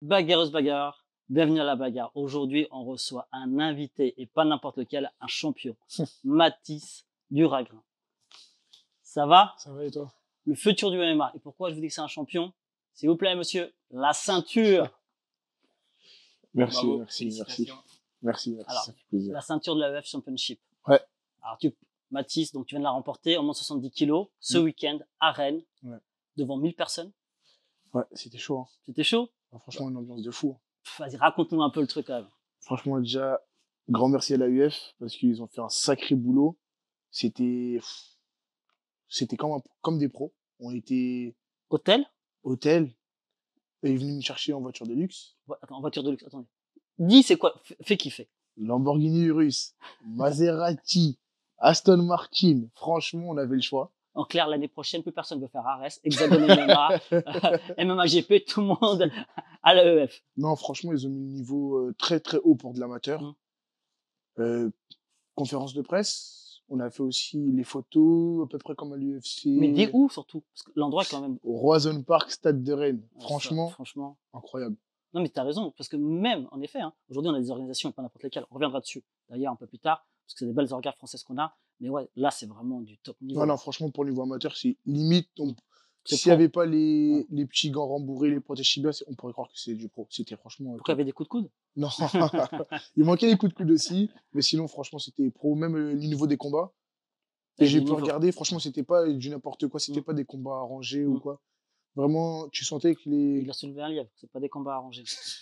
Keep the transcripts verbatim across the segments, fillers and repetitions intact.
Bagarreuse bagarre, bienvenue à la bagarre. Aujourd'hui, on reçoit un invité et pas n'importe lequel, un champion, Mathis Duragrin. Ça va? Ça va et toi? Le futur du M M A. Et pourquoi je vous dis que c'est un champion? S'il vous plaît, monsieur, la ceinture. Merci, Bravo, merci, merci. félicitations. Merci, merci, Alors, ça fait plaisir. La ceinture de la U F Championship. Ouais. Alors, tu, Mathis, donc tu viens de la remporter en moins de soixante-dix kilos ce Mm. week-end à Rennes, Ouais. devant mille personnes. Ouais, c'était chaud. Hein. C'était chaud? Enfin, franchement, une ambiance de fou. Hein. Pff, Vas-y, raconte-nous un peu le truc quand même. Franchement, déjà, grand merci à la U F parce qu'ils ont fait un sacré boulot. C'était, c'était comme, un- comme des pros. On était Hôtel? hôtel et ils venaient me chercher en voiture de luxe. Ouais, attends, en voiture de luxe, attendez. Dis, c'est quoi? Fais, fais kiffer. Lamborghini Urus, Maserati, Aston Martin. Franchement, on avait le choix. En clair, l'année prochaine, plus personne veut faire Ares, Hexagone M M A, M M A G P, tout le monde à la E F. Non, franchement, ils ont mis le niveau euh, très très haut pour de l'amateur. Mm. Euh, conférence de presse, on a fait aussi les photos, à peu près comme à l'U F C. Mais dis où surtout? Parce que l'endroit est quand même. Au Roison Park, Stade de Rennes. Ouais, Franchement, ça, franchement. incroyable. Non, mais t'as raison, parce que même, en effet, hein, aujourd'hui, on a des organisations, pas n'importe lesquelles. On reviendra dessus, d'ailleurs, un peu plus tard, parce que c'est des belles orgas françaises qu'on a. Mais ouais, là, c'est vraiment du top niveau. Non, non, franchement, pour le niveau amateur, c'est limite. on- C'est S'il n'y pro. avait pas les, Ouais. les petits gants rembourrés, les protèges Shiba, c'est- on pourrait croire que c'est du pro. C'était franchement. euh, Pourquoi il y top. avait des coups de coude? Non, il manquait les coups de coude aussi, mais sinon, franchement, c'était pro. Même euh, le niveau des combats. Il y Et a j'ai des pu niveaux. regarder, franchement, c'était pas du n'importe quoi, c'était Mm. pas des combats arrangés Mm. ou quoi. Vraiment, tu sentais que les, Il a soulevé un lièvre, c'est pas des combats arrangés.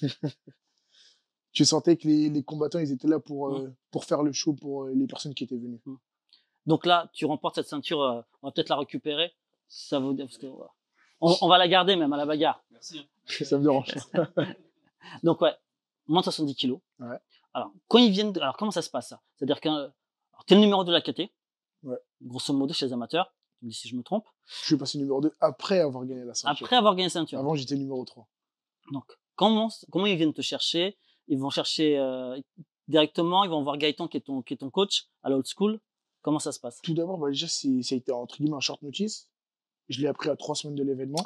tu sentais que les, les combattants, ils étaient là pour, euh, Mm. pour faire le show pour euh, les personnes qui étaient venues. Donc là, tu remportes cette ceinture, euh, on va peut-être la récupérer. Ça vaut, parce que, voilà. on, on va la garder même à la bagarre. Merci. Ça me dérange. Donc ouais, moins de soixante-dix kilos. Ouais. Alors, quand ils viennent, de- alors comment ça se passe ça? C'est-à-dire que alors, t'es le numéro de la K T, Ouais. grosso modo chez les amateurs, tu me dis si je me trompe, Je suis passé numéro deux après avoir gagné la ceinture. après avoir gagné la ceinture. Avant, j'étais numéro trois. Donc, comment, comment ils viennent te chercher? Ils vont chercher euh, directement, ils vont voir Gaëtan qui est ton, qui est ton coach à l'old school. Comment ça se passe? Tout d'abord, bah, déjà, c'est- ça a été entre guillemets un short notice. Je l'ai appris à trois semaines de l'événement.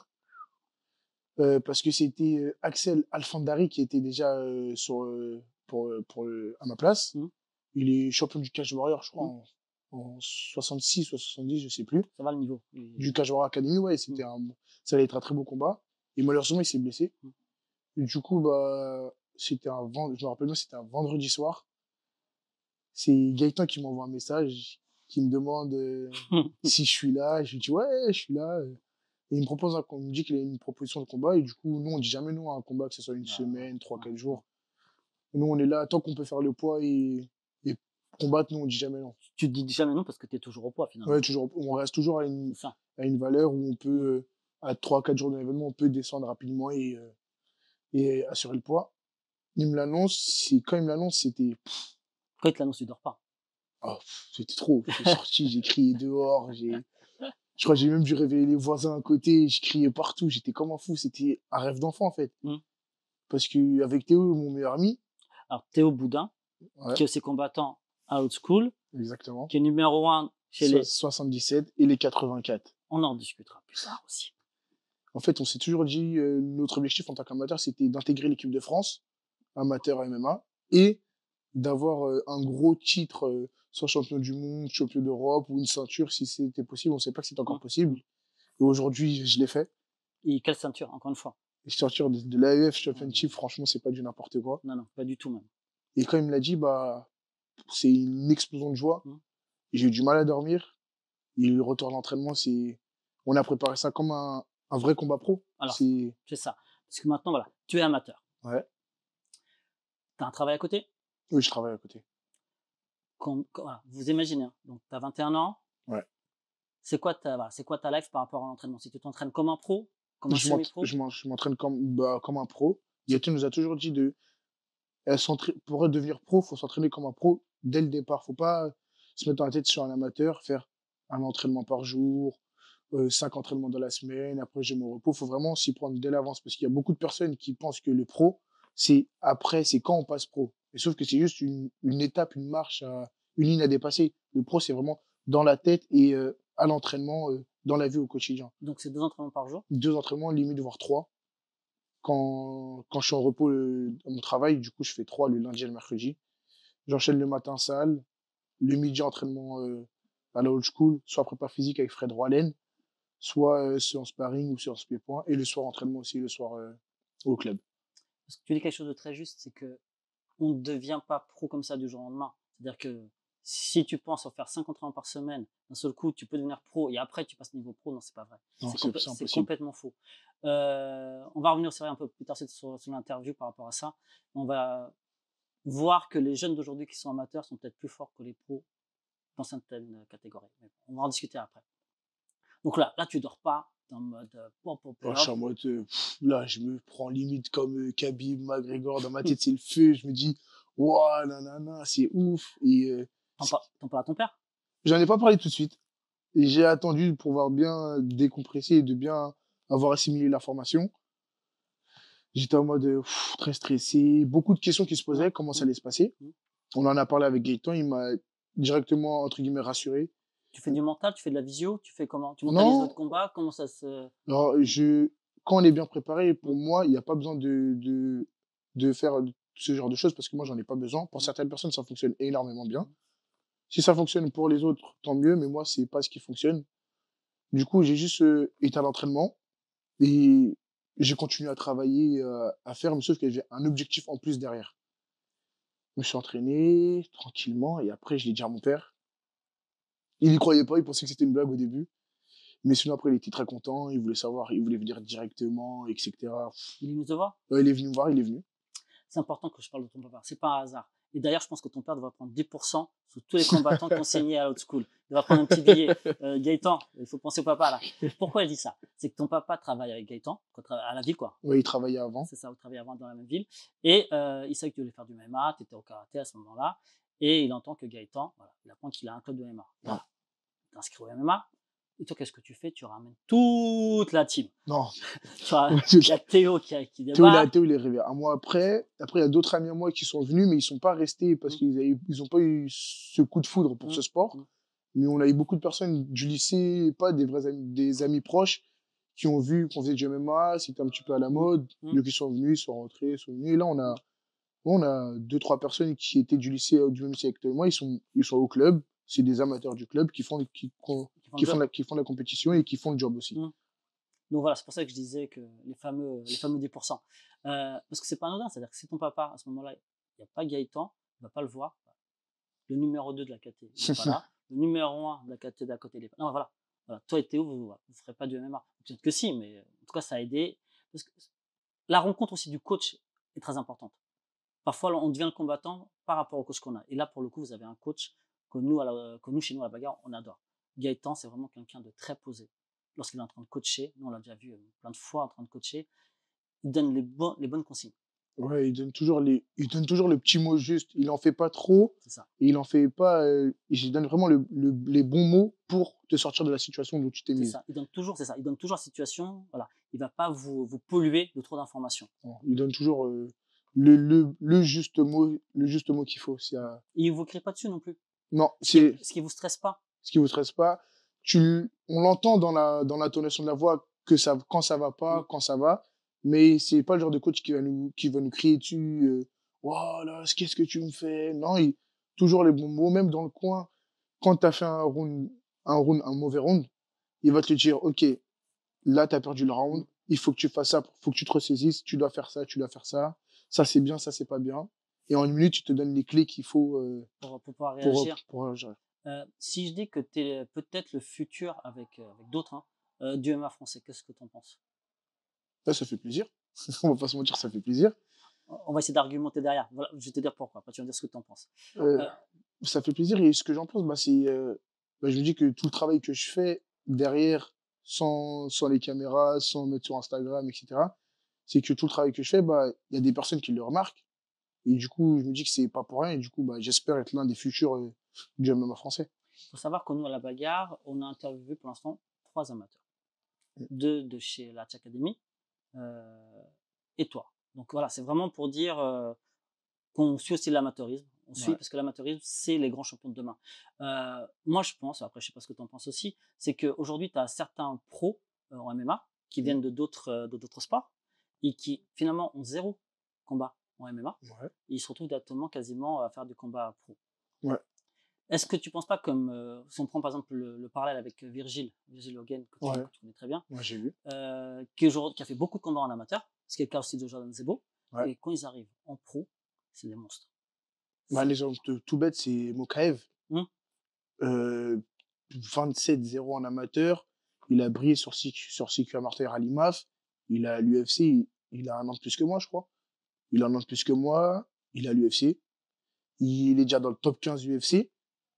Euh, parce que c'était euh, Axel Alfandari qui était déjà euh, sur, euh, pour, euh, pour, euh, à ma place. Mm. Il est champion du Cage Warrior, je crois, Mm. en, en soixante-six ou soixante-dix, je sais plus. Ça va le niveau? Il- Du Cage Warrior Academy, ouais, c'était un, ça allait être un très beau combat. Et malheureusement, il s'est blessé. Mm. Et du coup, bah, c'était un vend... je me rappelle bien, c'était un vendredi soir. C'est Gaëtan qui m'envoie un message, qui me demande euh, si je suis là. Je lui dis, ouais, je suis là. Et il me propose un, il me dit qu'il a une proposition de combat. Et du coup, nous, on dit jamais non à un combat, que ce soit une Ah, semaine, trois, ouais. quatre jours. Nous, on est là, tant qu'on peut faire le poids et, et combattre, nous, on dit jamais non. Tu te dis jamais non parce que t'es toujours au poids finalement. Ouais, toujours, on reste toujours à une, C'est ça. à une valeur où on peut, euh, à trois, quatre jours d'un événement, on peut descendre rapidement et, euh, et assurer le poids. Il me l'annonce, c'est, quand il me l'annonce, c'était, Quand il te l'annonce, tu dors pas. oh, pff, c'était trop. Je suis sorti, j'ai crié dehors, j'ai, je crois que j'ai même dû réveiller les voisins à côté, je criais partout, j'étais comme un fou, c'était un rêve d'enfant, en fait. Mm. Parce que, avec Théo, mon meilleur ami, Alors, Théo Boudin, ouais, qui est aussi combattant à Old School, exactement, qui est numéro un chez so- les. soixante-dix-sept et les quatre-vingt-quatre. On en discutera plus tard aussi. En fait, on s'est toujours dit, euh, notre objectif en tant qu'amateur, c'était d'intégrer l'équipe de France, amateur à M M A, et d'avoir euh, un gros titre, euh, soit champion du monde, champion d'Europe, ou une ceinture, si c'était possible. On ne sait pas que c'est encore Mm. possible. Et aujourd'hui, je l'ai fait. Et quelle ceinture, encore une fois? Et ceinture de, de l'A E F Championship, franchement, c'est pas du n'importe quoi. Non, non, pas du tout même. Et quand il me l'a dit, bah, c'est une explosion de joie. Mm. J'ai eu du mal à dormir. Et le retour à l'entraînement, c'est, on a préparé ça comme un, un vrai combat pro. Alors, C'est, C'est ça. Parce que maintenant, voilà, tu es amateur. ouais. Tu as un travail à côté. Oui, je travaille à côté. Quand, quand- voilà, vous imaginez, hein, donc tu as vingt et un ans. Ouais. C'est quoi ta, voilà, c'est quoi ta life par rapport à l'entraînement? Si tu t'entraînes comme un pro, comme un Je m'ent- semi-pro? je m'en- je m'entraîne comme, bah, comme un pro. Yatou nous a toujours dit de, elle s'entra- pour devenir pro, faut s'entraîner comme un pro dès le départ. Faut pas se mettre dans la tête sur un amateur, faire un entraînement par jour, euh, cinq entraînements dans la semaine, après j'ai mon repos. Faut vraiment s'y prendre dès l'avance parce qu'il y a beaucoup de personnes qui pensent que le pro, c'est après, c'est quand on passe pro. Et sauf que c'est juste une, une étape, une marche, à, une ligne à dépasser. Le pro, c'est vraiment dans la tête et euh, à l'entraînement, euh, dans la vie au quotidien. Donc c'est deux entraînements par jour. Deux entraînements, limite voire trois. Quand, quand je suis en repos euh, à mon travail, du coup, je fais trois le lundi et le mercredi. J'enchaîne le matin salle, le midi entraînement euh, à la old school, soit prépa physique avec Fred Roalen, soit euh, séance sparring ou séance pied-point, et le soir entraînement aussi, le soir euh, au club. Parce que tu dis quelque chose de très juste, c'est que on ne devient pas pro comme ça du jour au lendemain. C'est-à-dire que si tu penses en faire cinq entraînements par semaine, d'un seul coup, tu peux devenir pro et après tu passes niveau pro, non, c'est pas vrai. Non, C'est c'est compl- c'est c'est impossible. complètement faux. Euh, on va revenir, c'est vrai, un peu plus tard sur, sur l'interview par rapport à ça. On va voir que les jeunes d'aujourd'hui qui sont amateurs sont peut-être plus forts que les pros dans certaines catégories. Mais on va en discuter après. Donc là, là, tu dors pas, t'es en mode euh, pop, pop, Moi, je suis pop. en mode, euh, pff, là, je me prends limite comme euh, Khabib, McGregor, dans ma tête, c'est le feu. Je me dis, waouh, nanana, c'est ouf. Et euh, T'en c'est- par- t'en parles à ton père. j'en ai pas parlé tout de suite. Et j'ai attendu pour pouvoir bien décompresser et de bien avoir assimilé l'information. J'étais en mode euh, pff, très stressé, beaucoup de questions qui se Mmh, posaient, comment ça mmh, allait se passer. mmh. On en a parlé avec Gaëtan, il m'a directement, entre guillemets, rassuré. Tu fais du mental, tu fais de la visio, tu fais comment? Tu mentalises votre Non, combat? Comment ça se... alors, je, quand on est bien préparé, pour Mmh, moi, il n'y a pas besoin de, de, de faire ce genre de choses parce que moi, j'en ai pas besoin. Pour mmh, certaines personnes, ça fonctionne énormément bien. mmh. Si ça fonctionne pour les autres, tant mieux, mais moi, c'est pas ce qui fonctionne. Du coup, j'ai juste euh, été à l'entraînement et j'ai continué à travailler, euh, à faire, mais sauf que j'avais un objectif en plus derrière. Je me suis entraîné tranquillement et après, je l'ai dit à mon père. Il n'y croyait pas, il pensait que c'était une blague au début. Mais sinon, après, il était très content, il voulait savoir, il voulait venir directement, et cetera. Il est venu te voir? Ouais, il est venu me voir, il est venu. C'est important que je parle de ton papa. C'est pas un hasard. Et d'ailleurs, je pense que ton père devrait prendre dix pour cent sur tous les combattants qui ont signé à l'old school. Il devrait prendre un petit billet. Euh, Gaëtan, il faut penser au papa là. Pourquoi je dis ça? C'est que ton papa travaille avec Gaëtan, à la ville quoi. Ouais, il travaillait avant. C'est ça, vous travaillez avant dans la même ville. Et euh, il savait que tu voulais faire du M M A, tu étais au karaté à ce moment-là. Et il entend que Gaëtan, voilà, il apprend qu'il a un club de M M A. Voilà, tu t'inscris au M M A. Et toi, qu'est-ce que tu fais? Tu ramènes toute la team. Non. Tu vois, il y a Théo qui, qui Théo, il, a, débarque. Théo, il est arrivé un mois après. Après, il y a d'autres amis à moi qui sont venus, mais ils sont pas restés parce Mmh, qu'ils avaient, ils ont pas eu ce coup de foudre pour mmh, ce sport. mmh, Mais on a eu beaucoup de personnes du lycée, pas des vrais amis, des amis proches, qui ont vu qu'on faisait du M M A, c'était un petit peu à la mmh, mode. mmh. Donc, ils sont venus, ils sont rentrés, ils sont venus. Et là, on a, on a deux, trois personnes qui étaient du lycée, du même lycée que moi. Ils sont, ils sont au club. C'est des amateurs du club qui font, qui, Qui font qui le font job. la, qui font la compétition Mmh, et qui font le job aussi. mmh. Donc voilà, c'est pour ça que je disais que les fameux, les fameux dix pour cent. Euh, parce que c'est pas anodin, c'est-à-dire que si ton papa, à ce moment-là, il n'y a pas Gaëtan, il va pas le voir. Le numéro deux de la caté, il n'est pas là. Le numéro un de la caté d'à côté, il est pas là. Non, voilà. Voilà. Toi et Théo, vous ne ferez pas du M M A. Peut-être que si, mais en tout cas, ça a aidé. Parce que la rencontre aussi du coach est très importante. Parfois, on devient le combattant par rapport au coach qu'on a. Et là, pour le coup, vous avez un coach que nous, à la- que nous chez nous, à la bagarre, on adore. Gaëtan, c'est vraiment quelqu'un de très posé. Lorsqu'il est en train de coacher, nous, on l'a déjà vu euh, plein de fois en train de coacher, il donne les, bon- les bonnes consignes. Ouais, il donne toujours les, il donne toujours le petit mot juste. Il en fait pas trop C'est ça. et il en fait pas. Euh, il donne vraiment le, le- les bons mots pour te sortir de la situation où tu t'es C'est mise. ça. Il donne toujours, c'est ça. Il donne toujours la situation. Voilà. Il va pas vous, vous polluer de trop d'informations. Bon, il donne toujours euh, le, le, le juste mot, le juste mot qu'il faut. s'il y a- Et il vous crie pas dessus non plus. Non, Ce qui, c'est ce qui vous stresse pas. ce qui vous stresse pas. Tu, on l'entend dans la, dans l'intonation de la voix que ça, quand ça va Mm. pas, quand ça va, mais c'est pas le genre de coach qui va nous, qui va nous crier dessus. Euh, voilà, qu'est-ce que tu me fais? Non, il, toujours les bons mots, même dans le coin. Quand tu as fait un round, un round, un mauvais round, il va te dire, OK, là, tu as perdu le Mm. round, il faut que tu fasses ça, il faut que tu te ressaisisses, tu dois faire ça, tu dois faire ça, ça c'est bien, ça c'est pas bien. Et en une minute, tu te donnes les clés qu'il faut euh, Pour, pour pouvoir pour, réagir. pour réagir. Euh, si je dis que tu es peut-être le futur avec, euh, avec d'autres hein, euh, du M M A français, qu'est-ce que tu en penses? Là, ça fait plaisir. On va pas se mentir, ça fait plaisir. On va essayer d'argumenter derrière. Voilà, je vais te dire pourquoi. Après, tu vas me dire ce que tu en penses. Euh, Euh, Ça fait plaisir et ce que j'en pense, bah, c'est, euh, bah, je me dis que tout le travail que je fais derrière, sans, sans les caméras, sans mettre sur Instagram, et cetera, c'est que tout le travail que je fais, bah, il y a des personnes qui le remarquent. Et du coup, je me dis que c'est pas pour rien. Et du coup, bah, j'espère être l'un des futurs euh, du M M A français. faut savoir que nous, à la bagarre, on a interviewé pour l'instant trois amateurs. Deux de chez Latch Academy euh, et toi. Donc voilà, c'est vraiment pour dire euh, qu'on suit aussi l'amateurisme. On suit Ouais. parce que l'amateurisme, c'est les grands champions de demain. Euh, moi, je pense, après, je sais pas ce que tu en penses aussi, c'est qu'aujourd'hui, tu as certains pros euh, en M M A qui Mhm. viennent de d'autres euh, de d'autres sports et qui finalement ont zéro combat en M M A, Ouais. et ils se retrouvent directement quasiment à faire du combat pro. Ouais. Est-ce que tu penses pas comme, euh, si on prend par exemple le, le parallèle avec Virgil, Virgil Hogan, que tu, Ouais. que tu connais très bien, Ouais, j'ai vu. euh, qui, aujourd'hui- qui a fait beaucoup de combats en amateur, ce qui est le cas aussi de Jordan Zebo, Ouais. et quand ils arrivent en pro, c'est des monstres. Bah, C'est- l'exemple de- tout bête, c'est Mokaev. Hum, Euh, vingt-sept zéro en amateur. Il a brillé sur C Q, sur C Q amateur à l'I M A F. Il a l'U F C. Il, il a un an de plus que moi, je crois. Il a un an de plus que moi. Il a l'U F C. Il est déjà dans le top quinze U F C.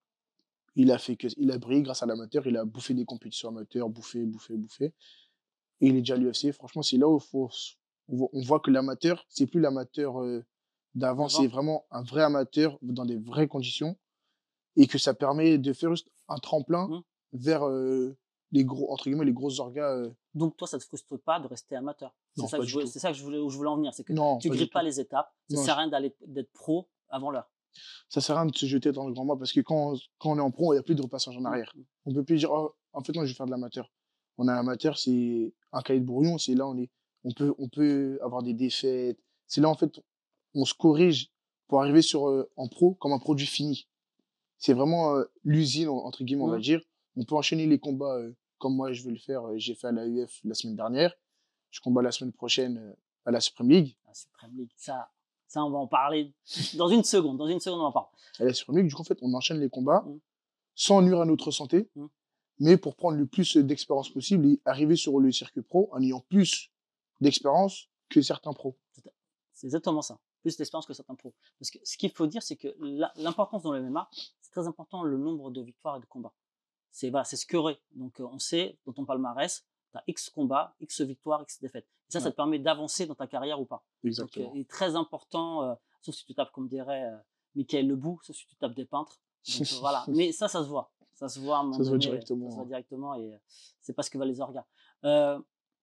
Il a fait que, il a brillé grâce à l'amateur. Il a bouffé des compétitions amateurs, bouffé, bouffé, bouffé. Et il est déjà à l'U F C. Franchement, c'est là où faut, on voit- on voit que l'amateur, c'est plus l'amateur euh, d'avant. C'est D'avant. vraiment un vrai amateur dans des vraies conditions. Et que ça permet de faire juste un tremplin Hum. vers euh, les gros, entre guillemets, les grosses orgas. euh. Donc toi, ça te frustre pas de rester amateur? C'est Non, ça pas que je du voulais, tout. c'est ça que je voulais, où je voulais en venir, c'est que Non, tu pas du grippes pas tout. les étapes, ça Non, sert je- à rien d'aller d'être pro avant l'heure. ça sert à rien de se jeter dans le grand bain parce que quand, quand on est en pro, il n'y a plus de repassage en Hum, arrière. hum. On peut plus dire, oh, en fait, non, je vais faire de l'amateur. On est amateur, c'est un cahier de brouillon, c'est là, on est, on peut, on peut avoir des défaites. C'est là, en fait, on se corrige pour arriver sur, euh, en pro comme un produit fini. C'est vraiment euh, l'usine, entre guillemets, on va Hum. dire. On peut enchaîner les combats euh, comme moi, je veux le faire. euh, J'ai fait à l'A U F la semaine dernière. Je combats la semaine prochaine euh, à la Supreme League. La Supreme League, ça, ça, on va en parler dans une seconde. Dans une seconde, on en parle. À la Supreme League, du coup, en fait, on enchaîne les combats Hum, sans nuire à notre santé, hum. mais pour prendre le plus d'expérience possible et arriver sur le circuit pro en ayant plus d'expérience que certains pros. C'est exactement ça. Plus d'expérience que certains pros. Parce que ce qu'il faut dire, c'est que la- l'importance dans le M M A, c'est très important le nombre de victoires et de combats. C'est voilà, c'est scoré. Donc euh, on sait dans ton palmarès, tu as X combats, X victoires, X défaites. Et ça, ça Ouais. te permet d'avancer dans ta carrière ou pas. Donc Exactement. euh, il est très important, euh, sauf si tu tapes comme dirait euh, Michael Lebou, sauf si tu tapes des peintres. Donc euh, voilà. Mais ça, ça se voit. Ça se voit à un moment Ça se voit donné, directement. ça se voit directement et euh, c'est pas ce que valent les organes. Euh,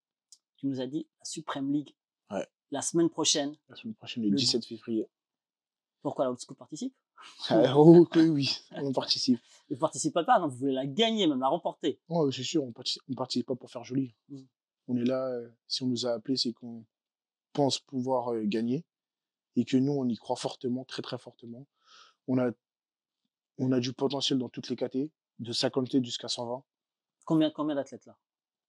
tu nous as dit la Supreme League Ouais. la semaine prochaine. La semaine prochaine, le Le- dix-sept février. Pourquoi la Old School participe? Ah, oh, que oui, on participe. Vous ne participez pas, non, vous voulez la gagner, même la remporter. Oh, c'est sûr, on participe, on participe pas pour faire joli. Mm. On est là, euh, si on nous a appelés, c'est qu'on pense pouvoir euh, gagner et que nous, on y croit fortement, très très fortement. On a, on a du potentiel dans toutes les catégories, de cinquante jusqu'à cent vingt. Combien, combien d'athlètes là?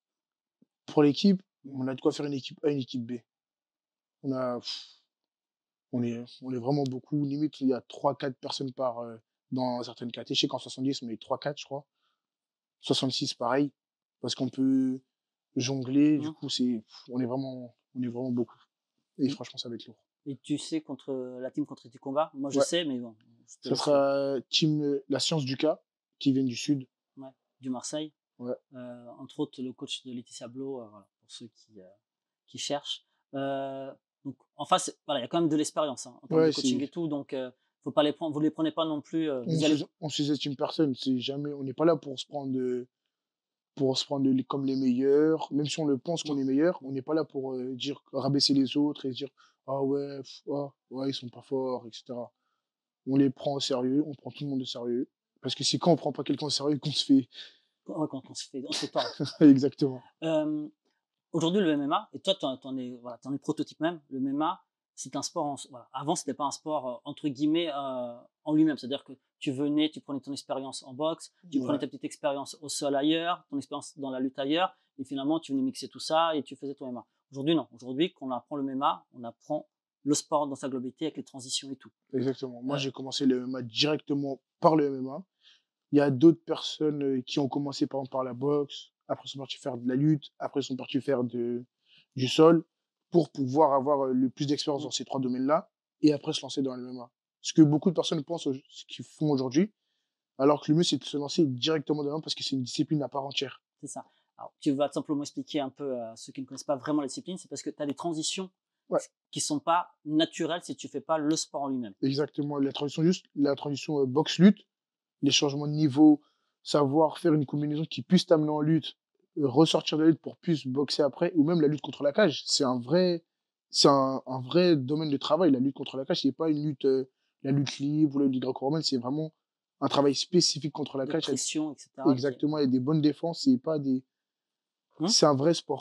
Pour l'équipe, on a de quoi faire une équipe A, une équipe B. On a, pff, on est, on est vraiment beaucoup. Limite, il y a trois quatre personnes par, euh, dans certaines catégories. Je sais qu'en soixante-dix, on est trois quatre, je crois. soixante-six, pareil. Parce qu'on peut jongler. Du Mm. coup, c'est, pff, on est vraiment, on est vraiment beaucoup. Et Mm. franchement, ça va être lourd. Et tu sais contre la team contre qui tu combats? Moi je Ouais. sais, mais bon. je te Ça laisse- sera team euh, La Science du Cas, qui viennent du Sud. Ouais, du Marseille. Ouais. Euh, entre autres, le coach de Laetitia Blo, euh, voilà, pour ceux qui, euh, qui cherchent. Euh, donc, en face, voilà, il y a quand même de l'expérience hein, en termes Ouais, de coaching c'est- et tout, donc euh, faut pas les prendre, vous les prenez pas non plus. euh, On vous allez... sous- on sous-estime personne. C'est jamais, on n'est pas là pour se prendre de, pour se prendre de- comme les meilleurs. Même si on le pense qu'on Mm. est meilleur, on n'est pas là pour euh, dire, rabaisser les autres et dire, ah ouais, pff, ah, ouais, ils sont pas forts, et cetera. On les prend au sérieux, on prend tout le monde au sérieux. Parce que c'est quand on prend pas quelqu'un au sérieux qu'on se fait. Ouais, quand on se fait, on se fait tordre. Exactement. Euh, Aujourd'hui, le M M A, et toi, tu en es, voilà, t'en es le prototype même, le M M A, c'est un sport, en, voilà. Avant, c'était pas un sport, euh, entre guillemets, euh, en lui-même. C'est-à-dire que tu venais, tu prenais ton expérience en boxe, tu prenais Ouais. ta petite expérience au sol ailleurs, ton expérience dans la lutte ailleurs, et finalement, tu venais mixer tout ça et tu faisais ton M M A. Aujourd'hui, non. Aujourd'hui, quand on apprend le M M A, on apprend le sport dans sa globalité avec les transitions et tout. Exactement. Moi, Euh, j'ai commencé le M M A directement par le M M A. Il y a d'autres personnes euh, qui ont commencé par exemple par la boxe, après sont partis faire de la lutte, après sont partis faire de, du sol, pour pouvoir avoir euh, le plus d'expérience Mm. dans ces trois domaines-là, et après se lancer dans le M M A. Ce que beaucoup de personnes pensent, au- ce qu'ils font aujourd'hui, alors que le mieux c'est de se lancer directement dans le M M A parce que c'est une discipline à part entière. C'est ça. Alors, tu vas simplement expliquer un peu à ceux qui ne connaissent pas vraiment la discipline, c'est parce que tu as des transitions Ouais. qui sont pas naturelles si tu fais pas le sport en lui-même. Exactement, la transition juste, la transition euh, boxe-lutte, les changements de niveau, savoir faire une combinaison qui puisse t'amener en lutte, euh, ressortir de la lutte pour plus boxer après, ou même la lutte contre la cage. C'est un vrai, c'est un, un vrai domaine de travail. La lutte contre la cage, c'est pas une lutte, euh, la lutte libre ou la lutte gréco-romaine, c'est vraiment un travail spécifique contre la De cage. pression, et cetera. Exactement, il y a des bonnes défenses, c'est pas des, Hum c'est un vrai sport.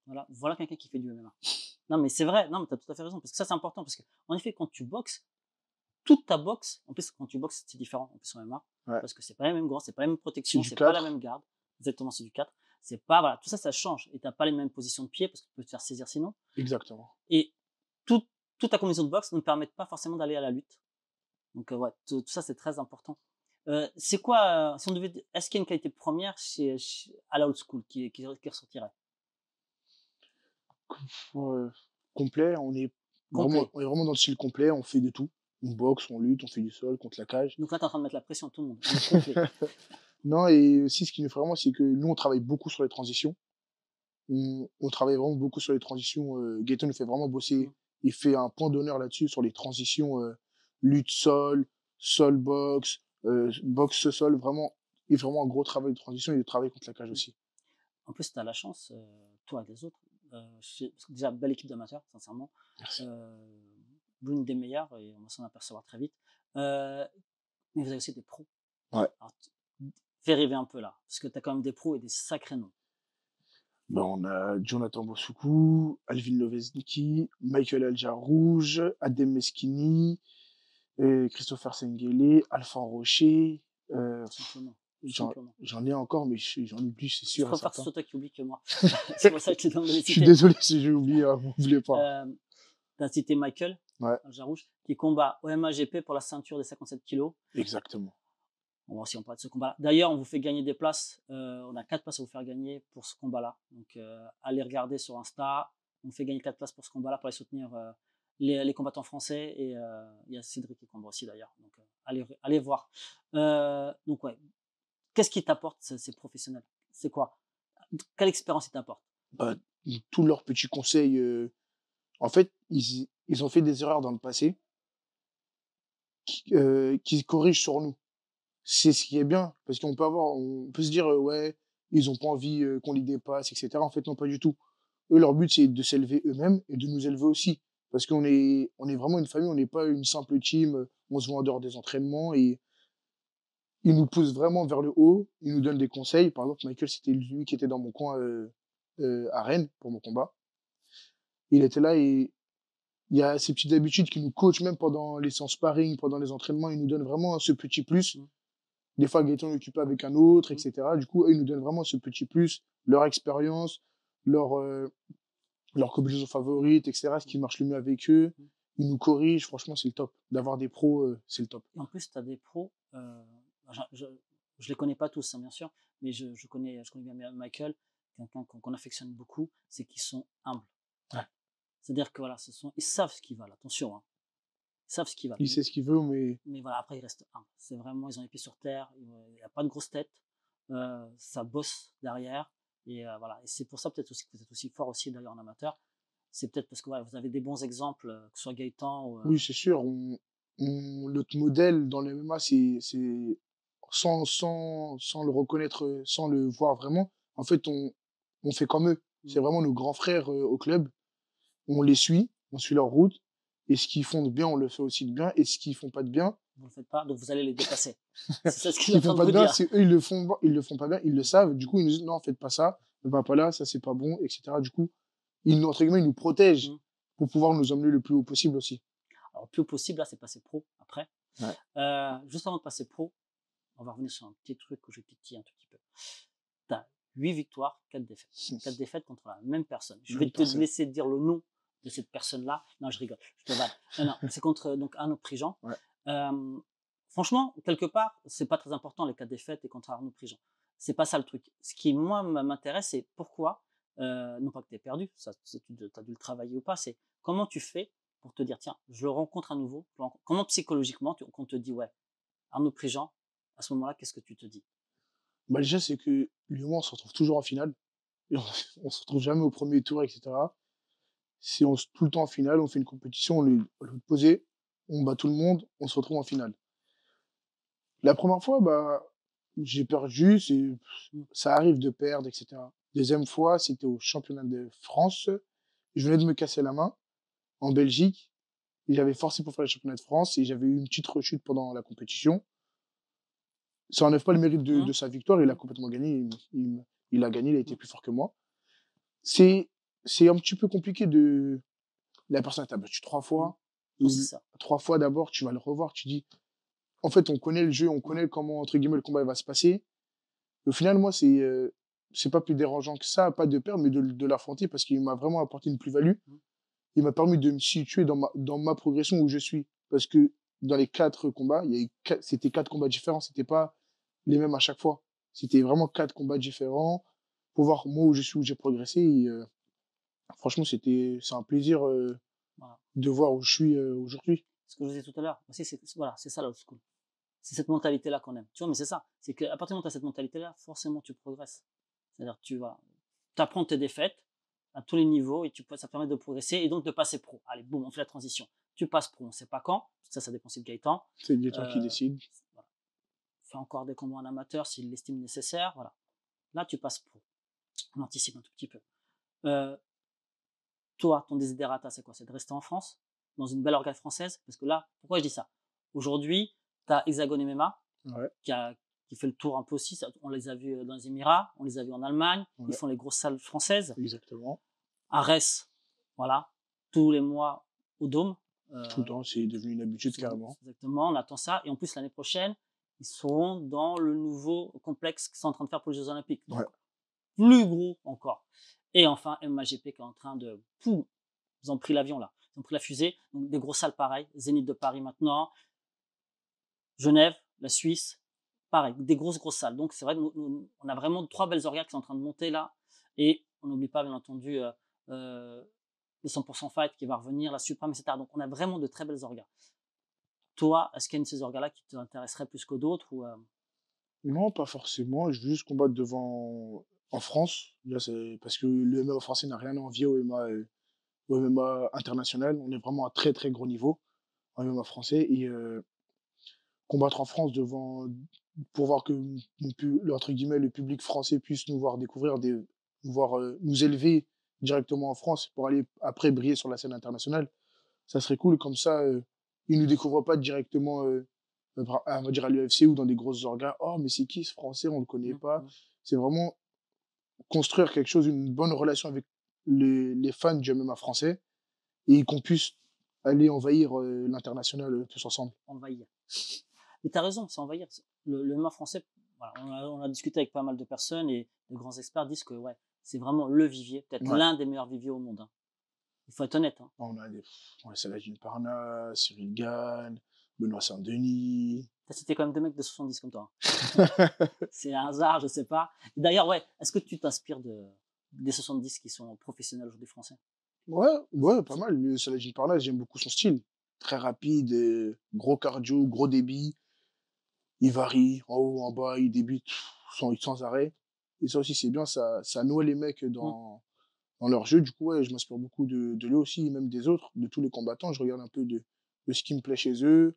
Voilà, voilà quelqu'un qui fait du M M A. Non, mais c'est vrai, non, mais tu as tout à fait raison, parce que ça, c'est important, parce qu'en effet, quand tu boxes, toute ta boxe, en plus, quand tu boxes, c'est différent, en plus, en M M A, Ouais. parce que c'est pas les mêmes gants, c'est pas la même C'est protection, du c'est pas la quatre. même garde. Exactement, c'est du quatre. C'est pas, voilà, tout ça, ça change. Et t'as pas les mêmes positions de pied, parce que tu peux te faire saisir sinon. Exactement. Et tout, toute ta combinaison de boxe ne permet pas forcément d'aller à la lutte. Donc, euh, ouais, tout, tout ça, c'est très important. Euh, c'est quoi, euh, si on devait, est-ce qu'il y a une qualité première chez, chez- à la old school qui, qui, qui ressortirait? Ouais, complet, on est vraiment, Complet. on est vraiment dans le style complet, on fait de tout. On boxe, on lutte, on fait du sol contre la cage. Donc là, tu es en train de mettre la pression à tout le monde. On est complet. Non, et aussi, ce qui nous fait vraiment, c'est que nous, on travaille beaucoup sur les transitions. On, on travaille vraiment beaucoup sur les transitions. Euh, Gaëtan nous fait vraiment Mm. bosser. Il fait un point d'honneur là-dessus sur les transitions euh, lutte sol, sol boxe, euh, boxe sol. Vraiment, il fait vraiment un gros travail de transition et de travail contre la cage Mm. aussi. En plus, tu as la chance, euh, toi et les autres, euh, chez- parce que déjà, belle équipe d'amateurs, sincèrement. Merci. Euh, L'une des meilleures, et on va s'en apercevoir très vite. Euh, mais vous avez aussi des pros. Ouais. Alors, t- fais rêver un peu là, parce que tu as quand même des pros et des sacrés noms. Ben, on a Jonathan Bossoukou, Alvin Loveznicki, Michael Aljarouge, Adem Meskini, et Christopher Sengele, Alphand Rocher. Euh, Tout simplement. Tout j'en, simplement. j'en ai encore, mais je- j'en oublie, c'est Je sûr et préfère que ce certain. soit toi qui oublie que moi. C'est pour ça que je te demande de les Je suis citer. désolé si j'ai oublié, hein, vous voulez pas. Euh, tu as cité Michael Ouais, Jarouche, qui combat au M A G P pour la ceinture des cinquante-sept kilos. exactement. On va aussi en parler de ce combat-là. D'ailleurs, on vous fait gagner des places. Euh, on a quatre places à vous faire gagner pour ce combat-là. Donc, euh, allez regarder sur Insta. On fait gagner quatre places pour ce combat-là pour aller soutenir euh, les, les combattants français. Et euh, il y a Cédric qui combat aussi d'ailleurs. Donc, euh, allez, allez voir. Euh, donc, ouais. Qu'est-ce qui t'apporte ces, ces professionnels? C'est quoi? Quelle expérience ils t'apportent? Bah, tous leurs petits conseils, euh, en fait, ils, ils ont fait des erreurs dans le passé qui, euh, qui corrigent sur nous. C'est ce qui est bien, parce qu'on peut avoir, on peut se dire, euh, ouais, ils ont pas envie euh, qu'on les dépasse, et cetera. En fait, non, pas du tout. Eux, leur but, c'est de s'élever eux-mêmes et de nous élever aussi. Parce qu'on est, on est vraiment une famille, on n'est pas une simple team, euh, on se voit en dehors des entraînements et ils nous poussent vraiment vers le haut, ils nous donnent des conseils. Par exemple, Michael, c'était lui qui était dans mon coin euh, euh, à Rennes pour mon combat. Il était là et il y a ces petites habitudes qui nous coachent même pendant les séances sparring, pendant les entraînements, ils nous donnent vraiment ce petit plus. Mm. Des fois, Gaëtan est occupé avec un autre, Mm. et cetera. Du coup, eux, ils nous donnent vraiment ce petit plus, leur expérience, leur, euh, leur combinaison favorite, et cetera. Ce qui marche le mieux avec eux. Mm. Ils nous corrigent. Franchement, c'est le top. D'avoir des pros, euh, c'est le top. Et en plus, tu as des pros. Euh, je, je, je les connais pas tous, hein, bien sûr, mais je, je, connais, je connais bien Michael, quelqu'un qu'on qu'on affectionne beaucoup, c'est qu'ils sont humbles. Ouais. C'est-à-dire que voilà, ce sont, ils savent ce qu'ils valent, attention, hein. Ils savent ce qu'ils valent. Il Mais, sait ce qu'il veut, mais mais voilà, après, ils restent humbles. C'est vraiment, ils ont les pieds sur terre, il n'y a pas de grosse tête, euh, ça bosse derrière. Et euh, voilà, et c'est pour ça peut-être aussi que vous êtes aussi fort aussi d'ailleurs en amateur. C'est peut-être parce que voilà, vous avez des bons exemples, euh, que ce soit Gaëtan ou. Euh, oui, c'est sûr. On, on, notre modèle dans le M M A, c'est, c'est sans, sans, sans le reconnaître, sans le voir vraiment. En fait, on, on fait comme eux. C'est vraiment nos grands frères euh, au club. On les suit, on suit leur route. Et ce qu'ils font de bien, on le fait aussi de bien. Et ce qu'ils font pas de bien, vous le faites pas, donc vous allez les dépasser. C'est ça ce ce qu'il est en qu'ils font train de pas de vous bien, dire. c'est eux, ils le font, ils le font pas bien, ils le savent. Du coup, ils nous disent non, faites pas ça, ne va pas là, ça c'est pas bon, et cetera. Du coup, ils nous, entre guillemets, ils nous protègent Mm. pour pouvoir nous emmener le plus haut possible aussi. Alors, le plus possible, là, c'est passer pro après. Ouais. Euh, juste avant de passer pro, on va revenir sur un petit truc que je titille un tout petit peu. Tu as huit victoires, quatre défaites. quatre défaites contre la même personne. Je vais Même te personne. laisser dire le nom de cette personne-là. Non, je rigole, je te vanne. Non, non, c'est contre donc Arnaud Prigent. Ouais. Euh, franchement, quelque part, c'est pas très important les quatre défaites et contre Arnaud Prigent. C'est pas ça le truc. Ce qui, moi, m'intéresse, c'est pourquoi, euh, non pas que tu aies perdu, ça, ça tu as dû le travailler ou pas, c'est comment tu fais pour te dire, tiens, je le rencontre à nouveau. Je le rencontre. Comment psychologiquement, tu, qu'on te dit, ouais, Arnaud Prigent, à ce moment-là, qu'est-ce que tu te dis? Bah, déjà, c'est que Lyon, on se retrouve toujours en finale. Et on, on se retrouve jamais au premier tour, et cetera. Si on se tout le temps en finale, on fait une compétition, on est à l'autre posé, on bat tout le monde, on se retrouve en finale. La première fois, bah, j'ai perdu, c'est, ça arrive de perdre, et cetera. Deuxième fois, c'était au championnat de France. Je venais de me casser la main en Belgique. Et j'avais forcé pour faire le championnat de France et j'avais eu une petite rechute pendant la compétition. Ça enlève pas le mérite de, Mmh. de sa victoire, il a complètement gagné, il, il, il a gagné, il a été plus fort que moi. C'est c'est un petit peu compliqué de la personne t'a battu trois Mmh. fois, Ouais, ou c'est ça. trois fois d'abord, tu vas le revoir, tu dis en fait, on connaît le jeu, on Mmh. connaît comment, entre guillemets, «le combat il va se passer». Au final, moi, c'est, heu, c'est pas plus dérangeant que ça, pas de perdre, mais de l de l'affronter parce qu'il m'a vraiment apporté une plus-value. Mmh. Il m'a permis de me situer dans ma dans ma progression où je suis. Parce que dans les quatre combats, il y a eu qua c'était quatre combats différents, c'était pas les mêmes à chaque fois. C'était vraiment quatre combats différents pour voir moi où je suis, où j'ai progressé et heu, franchement, c'était c'est un plaisir, heu, Voilà. de voir où je suis, heu, aujourd'hui. Ce que je vous disais tout à l'heure, aussi, c'est voilà, c'est ça l'old school. C'est cette mentalité-là qu'on aime. Tu vois, mais c'est ça. C'est qu'à partir du moment où tu as cette mentalité-là, forcément, tu progresses. C'est-à-dire, tu vas, tu apprends tes défaites à tous les niveaux et tu, peux- ça permet de progresser et donc de passer pro. Allez, boum, on fait la transition. Tu passes pro, on ne sait pas quand. Ça, ça dépend aussi de Gaëtan. C'est le temps qui Euh, décide. voilà. Fais encore des combats en amateur s'il l'estime nécessaire. Voilà. Là, tu passes pro. On anticipe un tout petit peu. Euh, Toi, ton desiderata, c'est quoi? C'est de rester en France, dans une belle organe française. Parce que là, pourquoi je dis ça? Aujourd'hui, tu as Hexagon M M A, Ouais, qui, a, qui fait le tour un peu aussi. Ça, on les a vus dans les Émirats, on les a vus en Allemagne, ils ouais, font les grosses salles françaises. exactement. Ares, voilà, tous les mois au Dôme. Tout le Euh, temps, c'est devenu une habitude carrément. exactement, on attend ça. Et en plus, l'année prochaine, ils seront dans le nouveau complexe qu'ils sont en train de faire pour les Jeux Olympiques. Donc, Ouais, plus gros encore. Et enfin, M A G P qui est en train de... Poum, ils ont pris l'avion là, ils ont pris la fusée. Donc, des grosses salles pareilles, Zénith de Paris maintenant, Genève, la Suisse, pareil, des grosses, grosses salles. Donc, c'est vrai qu'on a vraiment trois belles orgas qui sont en train de monter là. Et on n'oublie pas, bien entendu, euh, euh, le cent pour cent Fight qui va revenir, la Supreme, et cetera. Donc, on a vraiment de très belles orgas. Toi, est-ce qu'il y a une de ces orgas-là qui t'intéresserait plus que d'autres ou euh... non, pas forcément. Je veux juste combattre devant en France. Là, c'est parce que le M M A français n'a rien à envier au M M A, heu, au M M A international. On est vraiment à très, très gros niveau en M M A français et heu, combattre en France devant pour voir que mon pu entre guillemets «le public français» puisse nous voir découvrir des voir, heu, nous élever directement en France pour aller après briller sur la scène internationale, ça serait cool. Comme ça, heu, ils nous découvrent pas directement, heu, on va dire à l'U F C ou dans des grosses orgas: «Oh mais c'est qui ce Français? On le connaît mmh, pas». mmh. C'est vraiment construire quelque chose, une bonne relation avec les les fans du M M A français et qu'on puisse aller envahir, heu, l'international, heu, tous ensemble. Envahir. Mais tu as raison, c'est envahir. Le, le M M A français, voilà, on, a, on a discuté avec pas mal de personnes et de grands experts disent que ouais, c'est vraiment le vivier, peut-être Ouais, l'un des meilleurs viviers au monde. Hein. Il faut être honnête. Hein. on a des ouais, Saladin Parnasse, Cyril Gane, Benoît Saint-Denis. T'as cité quand même deux mecs de soixante-dix comme toi. Hein. C'est un hasard, je sais pas. D'ailleurs, ouais, est-ce que tu t'inspires de, des soixante-dix qui sont professionnels aujourd'hui français? Ouais, ouais, pas C'est- mal. Le Saladin Parnasse, j'aime beaucoup son style. Très rapide, heu, gros cardio, gros débit. Il varie en haut, en bas, il débite sans sans arrêt et ça aussi, c'est bien, ça ça noie les mecs Hum, dans dans leur jeu. Du coup, ouais, je m'inspire beaucoup de de lui aussi, même des autres, de tous les combattants. Je regarde un peu de de ce qui me plaît chez eux.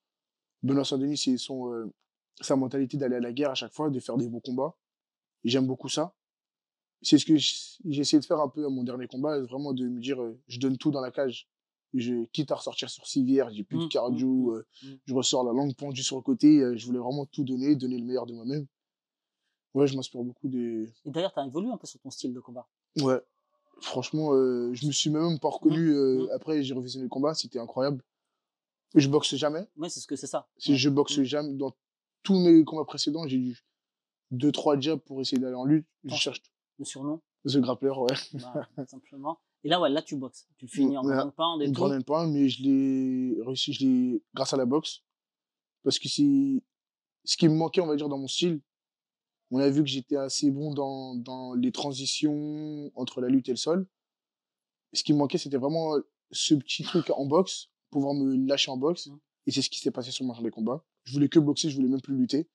Benoît Saint-Denis, c'est son, heu, sa mentalité d'aller à la guerre à chaque fois, de faire des beaux combats et j'aime beaucoup ça. C'est ce que j j'ai essayé de faire un peu à mon dernier combat, vraiment de me dire, heu: «Je donne tout dans la cage». Je quitte à ressortir sur civière, j'ai plus de hum, hum, cardio, hum, heu, hum. je ressors la langue pendue sur le côté, heu, je voulais vraiment tout donner, donner le meilleur de moi-même. Ouais, je m'inspire beaucoup des Et d'ailleurs, tu as évolué un peu sur ton style de combat. ouais, franchement, heu, je me suis même pas Hum, reconnu, heu, hum. après j'ai revisionné le combat, c'était incroyable. Je boxe jamais, Ouais, c'est ce que c'est ça. si Ouais. je boxe Hum. jamais dans tous mes combats précédents, j'ai eu deux trois jabs pour essayer d'aller en lutte. Je Ton- cherche le surnom, The Grappler, ouais. bah, simplement. Et là, ouais, là, tu boxes. Tu le Mmh, finis en ouais, ground and pound et une grande tout. N pas, mais je l'ai réussi, je l'ai grâce à la boxe. Parce que c'est ce qui me manquait, on va dire, dans mon style. On a vu que j'étais assez bon dans, dans les transitions entre la lutte et le sol. Ce qui me manquait, c'était vraiment ce petit truc en boxe, pouvoir me lâcher en boxe. Hum. Et c'est ce qui s'est passé sur mon dernier combat. Je voulais que boxer, je voulais même plus lutter.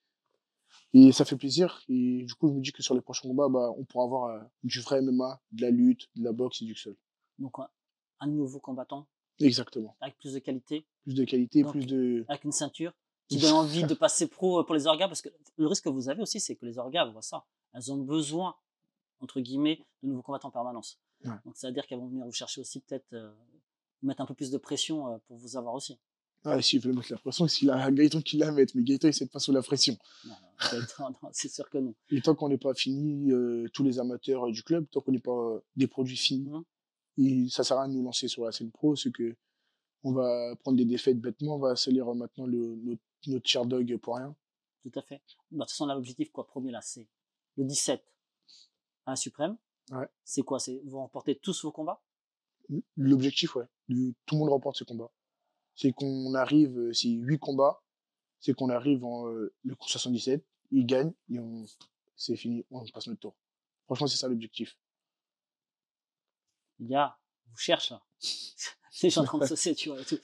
Et ça fait plaisir. Et du coup, je me dis que sur les prochains combats, bah, on pourra avoir euh, du vrai M M A, de la lutte, de la boxe et du sol. Donc, un, un nouveau combattant Exactement. avec plus de qualité. Plus de qualité, plus Donc, de... avec une ceinture qui donne envie de passer pro euh, pour les orgas. Parce que le risque que vous avez aussi, c'est que les orgas, vous voyez ça, elles ont besoin, entre guillemets, de nouveaux combattants en permanence. Ouais. Donc, ça veut dire qu'elles vont venir vous chercher aussi, peut-être, euh, mettre un peu plus de pression euh, pour vous avoir aussi. Ah, s'il veut mettre la pression, s'il a Gaëtan qui la mette, mais Gaëtan, il sait pas sous la pression. Non, non, Gaëtan, non, c'est sûr que non. Et tant qu'on n'est pas fini, euh, tous les amateurs euh, du club, tant qu'on n'est pas euh, des produits finis, Mhm. et ça sert à rien de nous lancer sur la scène pro, c'est que on va prendre des défaites bêtement, on va salir euh, maintenant le, notre, notre cher dog pour rien. Tout à fait. Bah, de toute façon, là, l'objectif, quoi, premier, là, c'est le dix-sept à la Suprême. Ouais. C'est quoi? C'est vous remportez tous vos combats? L'objectif, ouais, de, tout le monde remporte ses combats. C'est qu'on arrive, euh, c'est huit combats, c'est qu'on arrive en euh, le coup soixante-dix-sept, il gagne, et on, c'est fini, on passe notre tour. Franchement, c'est ça l'objectif. Les gars, vous cherche là. Je suis en train de saucer, tu vois, et tout.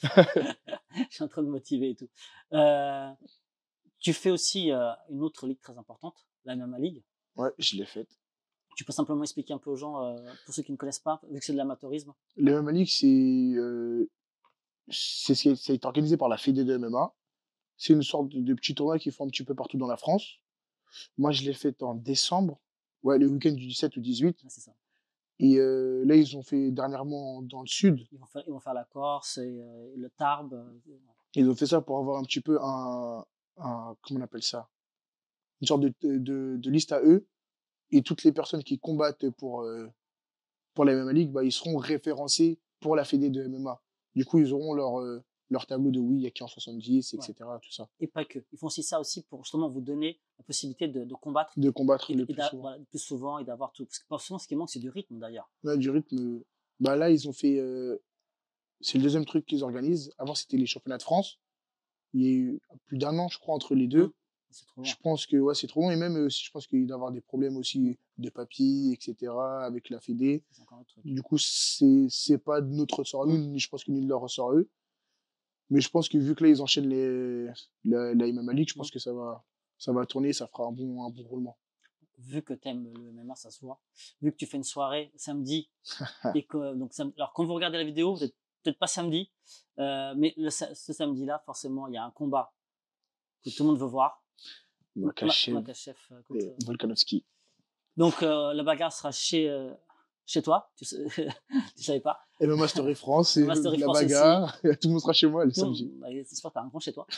Je suis en train de motiver et tout. Euh, tu fais aussi euh, une autre ligue très importante, la M M A League. Ouais, je l'ai faite. Tu peux simplement expliquer un peu aux gens, euh, pour ceux qui ne connaissent pas, vu que c'est de l'amateurisme. Le M M A League, c'est euh, c'est ce qui est, ça a été organisé par la Fédé de M M A. C'est une sorte de, de petit tournoi qu'ils font un petit peu partout dans la France. Moi, je l'ai fait en décembre, ouais, le week-end du dix-sept ou dix-huit. Ah, c'est ça. Et euh, là, ils ont fait dernièrement dans le sud. Ils vont faire, ils vont faire la Corse et, euh, et le Tarbes. euh, Ils ont fait ça pour avoir un petit peu un, un comment on appelle ça? Une sorte de, de, de liste à eux. Et toutes les personnes qui combattent pour, euh, pour la M M A League, bah, ils seront référencés pour la Fédé de M M A. Du coup, ils auront leur, euh, leur tableau de oui, il y a qui en soixante-dix, ouais. et cetera. Tout ça. Et pas que. Ils font aussi ça aussi pour justement vous donner la possibilité de, de combattre De combattre et, le et plus souvent. voilà, plus souvent et d'avoir tout. Parce que pas souvent, ce qui manque, c'est du rythme d'ailleurs. Ouais, du rythme. Bah, là, ils ont fait. Euh, c'est le deuxième truc qu'ils organisent. Avant, c'était les championnats de France. Il y a eu plus d'un an, je crois, entre les deux. Hum, c'est trop Je long. pense que ouais, c'est trop long. Et même aussi, je pense qu'il doit y avoir des problèmes aussi de papier, et cetera, avec la Fédé. C'est encore un autre truc. Du coup, c'est c'est pas de notre ressort à nous, Hum. ni je pense que ni de leur ressort à eux. Mais je pense que vu que là, ils enchaînent les, la, la M M A League, je pense Hum. que ça va, ça va tourner, ça fera un bon, un bon roulement. Vu que t'aimes le M M A, ça se voit. Vu que tu fais une soirée samedi et que donc sam- alors quand vous regardez la vidéo, vous êtes peut-être pas samedi, euh, mais le, sa- ce samedi-là, forcément, il y a un combat que tout le monde veut voir. Makachev Makachev euh, contre. et Volkanovski. Donc euh, la bagarre sera chez euh, chez toi. Tu, sais, tu savais pas. M M A Story France, et Master la France aussi. bagarre, tout le monde sera chez moi le Tout, samedi. bah, c'est sûr, t'as un grand chez toi,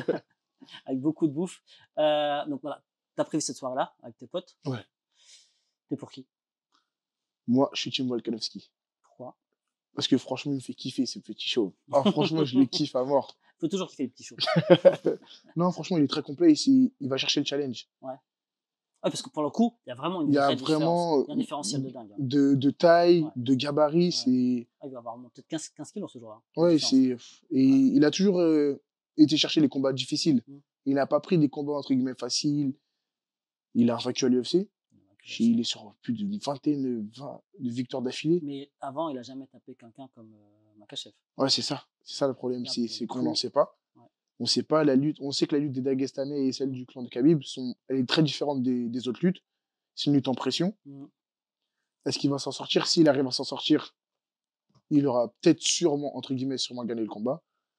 avec beaucoup de bouffe. Euh, donc voilà, t'as prévu cette soirée-là avec tes potes. Ouais. T'es pour qui? Moi, je suis team Volkanovski. Pourquoi? Parce que franchement, il me fait kiffer ce petit show. Ah, franchement, je le kiffe à mort. Faut toujours kiffer les petits shows. Non, franchement, il est très complet ici. Il va chercher le challenge. Ouais. Ouais, parce que pour le coup, il y a vraiment une Il y a vraie différence. vraiment Il y a un différentiel de dingue. hein. de, de taille, Ouais. de gabarit. Ouais. C'est Ah, il va avoir peut-être quinze, quinze kilos ce jour-là. ouais, c'est et il a toujours euh, été chercher les combats difficiles. Mm. Il n'a pas pris des combats entre guillemets faciles. Il a vaincu à l'U F C. Il est sur plus d'une vingtaine vingt, de victoires d'affilée. Mais avant, il a jamais tapé quelqu'un comme euh, Makachev. Ouais, c'est ça. C'est ça le problème. Merde, C'est le c'est qu'on coup. n'en sait pas. Ouais. On sait pas la lutte. On sait que la lutte des Dagestanais et celle du clan de Khabib sont, elle est très différente des, des autres luttes. C'est une lutte en pression. Mm. Est-ce qu'il va s'en sortir? S'il arrive à s'en sortir, il aura peut-être sûrement, entre guillemets, sûrement gagné le combat.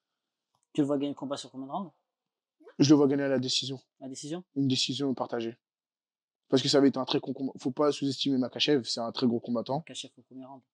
Tu le vois gagner le combat sur combien de rounds? Je le vois gagner à la décision. La décision? Une décision partagée. Parce que ça va être un très gros combat. Faut pas sous-estimer Makachev, c'est un très gros combattant. Makachev au premier round.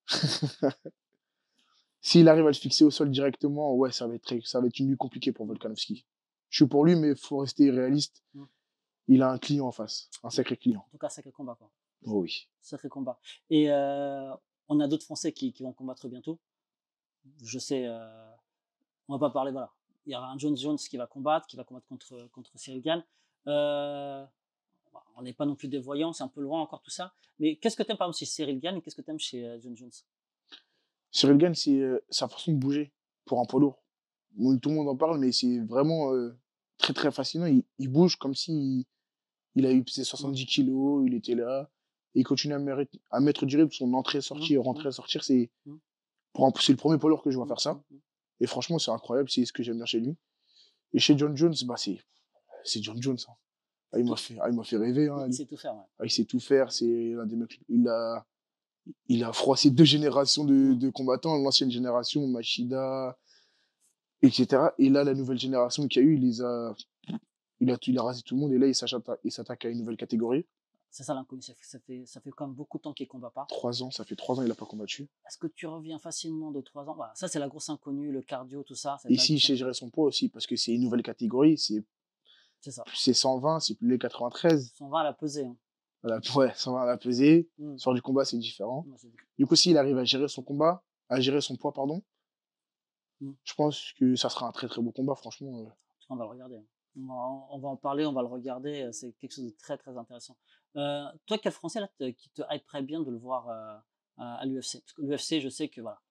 S'il arrive à le fixer au sol directement, ouais, ça va être, très, ça va être une nuit compliquée pour Volkanovski. Je suis pour lui, mais il faut rester réaliste. Mm. Il a un client en face, un sacré client. En tout cas, sacré combat, quoi. Oh oui. Sacré combat. Et euh, on a d'autres Français qui, qui vont combattre bientôt. Je sais, euh, on va pas parler, voilà. Il y aura un Jones Jones qui va combattre, qui va combattre contre, contre Cyril Gane. Euh, on n'est pas non plus des voyants, c'est un peu loin encore tout ça. Mais qu'est-ce que tu aimes par exemple chez Cyril Gane et qu'est-ce que tu aimes chez euh, Jones Jones? Cyril Gane, c'est euh, sa façon de bouger pour un poids lourd. Bon, tout le monde en parle, mais c'est vraiment euh, très très fascinant. Il, il bouge comme si il a eu ses soixante-dix kilos, il était là. Et il continue à, mérite, à mettre du rythme, son entrée-sortie, Mmh, rentrer-sortir. C'est mmh. c'est le premier poids lourd que je vois Mmh, faire ça. mmh. Et franchement, c'est incroyable, c'est ce que j'aime bien chez lui. Et chez John Jones, bah, c'est John Jones. Hein. Ah, il m'a fait, ah, il m'a fait rêver. Hein. Il sait tout faire, ouais. Ah, il sait tout faire. C'est l'un des mecs. Il a, il a froissé deux générations de, de combattants. L'ancienne génération, Machida, et cetera. Et là, la nouvelle génération qu'il y a eu, il les a, il a, il a rasé tout le monde. Et là, il s'attaque, il s'attaque à une nouvelle catégorie. C'est ça l'inconnu. Ça fait, ça, fait, ça fait quand même beaucoup de temps qu'il ne combat pas. Trois ans, ça fait trois ans qu'il n'a pas combattu. Est-ce que tu reviens facilement de trois ans? Voilà, ça, c'est la grosse inconnue, le cardio, tout ça. Et s'il sait gérer son poids aussi, parce que c'est une nouvelle catégorie, c'est cent vingt, c'est plus les quatre-vingt-treize. cent vingt à la pesée. Hein. Voilà, ouais, cent vingt à la pesée. Mm. Sur du combat, c'est différent. Ouais, du coup, s'il arrive à gérer son combat, à gérer son poids, pardon, mm. je pense que ça sera un très très beau combat, franchement. On va le regarder. On va, on va en parler, on va le regarder. C'est quelque chose de très très intéressant. Euh, toi, quel Français là te, qui te hyperait bien de le voir euh, à l'U F C? Parce que l'U F C, je sais que voilà.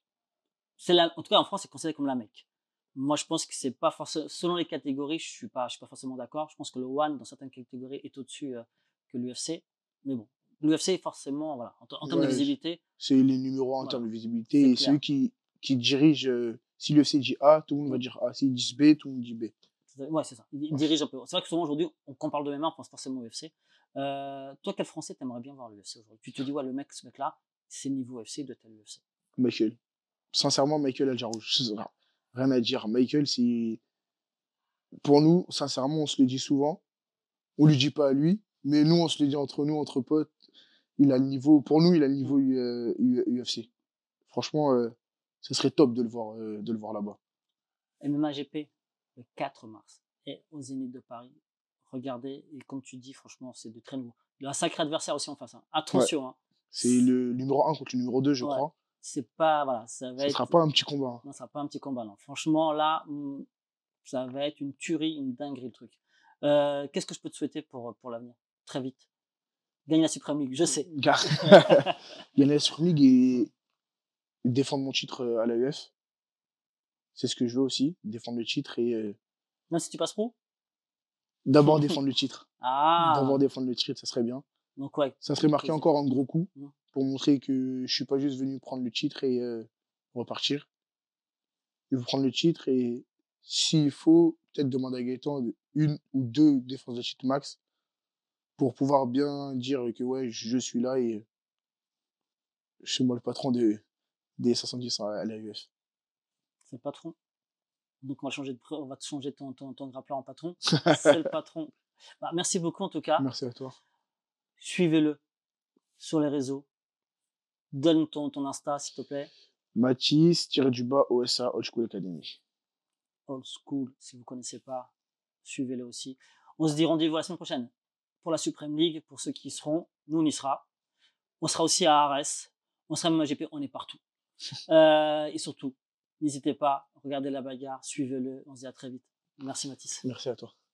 La, en tout cas, en France, c'est considéré comme la Mecque. Moi, je pense que c'est pas forcément. Selon les catégories, je suis pas, je suis pas forcément d'accord. Je pense que le One, dans certaines catégories, est au-dessus euh, que l'U F C. Mais bon, l'U F C, forcément, voilà, en, en termes ouais, de visibilité. C'est les numéros un en voilà, termes de visibilité. Et c'est eux qui, qui dirigent. Euh, si l'U F C dit A, tout le monde va dire A. S'ils disent B, tout le monde dit B. Ouais, c'est ça. Ils dirigent un peu. C'est vrai que souvent aujourd'hui, quand on parle de M M A, on pense forcément au U F C. Euh, toi, quel Français t'aimerais bien voir l'U F C aujourd'hui? Tu te dis, ouais, le mec, ce mec-là, c'est niveau U F C, de tel U F C. Michael. Sincèrement, Michael Aljarouche. Rien à dire. Michael, c'est. Pour nous, sincèrement, on se le dit souvent. On lui dit pas à lui, mais nous, on se le dit entre nous, entre potes. Il a le niveau. Pour nous, il a le niveau euh, U F C. Franchement, euh, ce serait top de le voir, euh, de le voir là-bas. M M A G P, le quatre mars, et au Zénith de Paris. Regardez, et comme tu dis, franchement, c'est de très nouveau. Il a un sacré adversaire aussi en face. Hein. Attention. Ouais. Hein. C'est le numéro un contre le numéro deux, je ouais. crois. C'est pas, voilà, ça va ça être. sera pas un petit combat. Hein. Non, ça sera pas un petit combat, non. Franchement, là, ça va être une tuerie, une dinguerie, le truc. Euh, Qu'est-ce que je peux te souhaiter pour, pour l'avenir? Très vite. Gagner la Supreme League, je sais. Gagner la Supreme League et défendre mon titre à l'A U F. C'est ce que je veux aussi, défendre le titre et. Euh... Non, si tu passes pro? D'abord défendre le titre. Ah. D'abord défendre le titre, ça serait bien. Donc ouais. Ça serait marqué encore un gros coup mmh. pour montrer que je suis pas juste venu prendre le titre et euh, repartir. Je veux prendre le titre et s'il faut, peut-être demander à Gaëtan une ou deux défenses de titre max pour pouvoir bien dire que ouais, je suis là et je suis moi le patron de, des soixante-dix à l'A U F. C'est le patron. Donc on va changer de, on va te changer ton, ton, ton grappler en patron. C'est le patron. Bah, merci beaucoup en tout cas. Merci à toi. Suivez-le sur les réseaux. Donne ton, ton Insta s'il te plaît. Mathis, tiré du bas, O S A, Old School Academy. Old School, si vous ne connaissez pas, suivez-le aussi. On se dit rendez-vous la semaine prochaine pour la Supreme League, pour ceux qui y seront. Nous, on y sera. On sera aussi à Arès. On sera à M M A G P, on est partout. euh, et surtout, n'hésitez pas, regardez la bagarre, suivez-le. On se dit à très vite. Merci Mathis. Merci à toi.